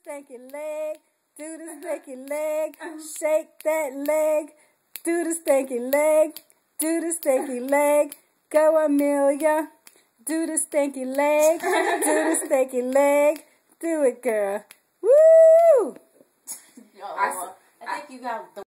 stanky leg. Do the stanky leg. Shake that leg. Do the stanky leg. Do the stanky leg. Go Amelia. Do the stanky leg. Do the stanky leg. Do it, girl. Woo! I think you got the